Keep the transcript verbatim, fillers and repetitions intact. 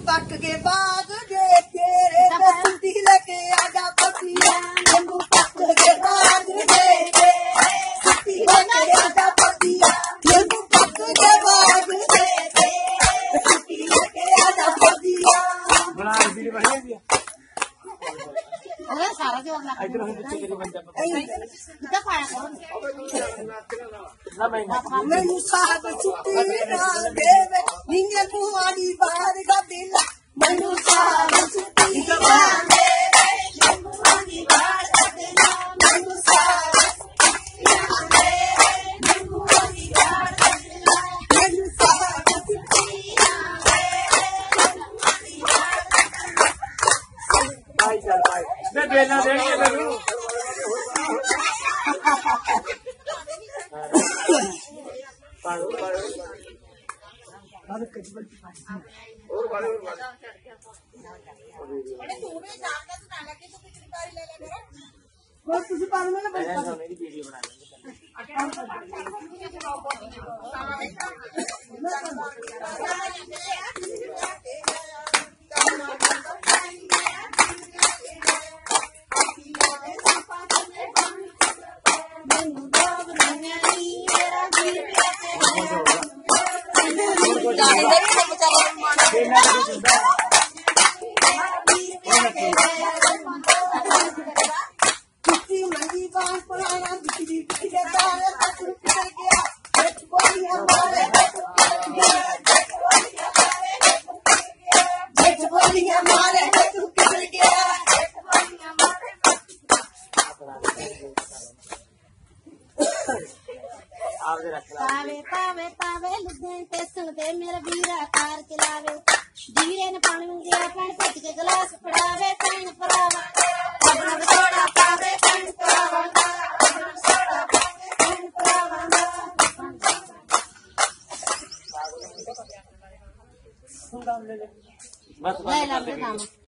पक के बाद गे तेरे बसंती लेके आजा पतिया नींबू पक के बाद गे तेरे बसंती लेके आजा पतिया नींबू पक के बाद गे तेरे बसंती लेके आजा पतिया बना वीडियो बढ़िया दिया अरे सारा जो अपना इधर हम पीछे के बन जाता कितना पाया करो ना मैं मैनू साहब छुट्टी ना देवे निंगे तुम्हारी बाहर का दिल मैनू साहब छुट्टी ना देवे तुम्हारी बाहर का दिल मैनू साहब छुट्टी ना देवे तुम्हारी बाहर का दिल मैनू साहब छुट्टी ना देवे तुम्हारी बाहर का दिल भाई चल भाई मैं बेला देंगे जरूर पाड़ो पाड़ो और बड़े और बड़े और तुझे पानी में ना मैंने मेरी वीडियो बना ली पावे पावे पावे लुधन ते सुनते मेरा वीरा कार चलावे जीरे ने पानी मंगिया पानी पट के गिलास पड़ावे पानी पड़ावा अपना बसोड़ा पावे पानी पड़ावा अपना बसोड़ा पावे पानी पड़ावा बस ले ला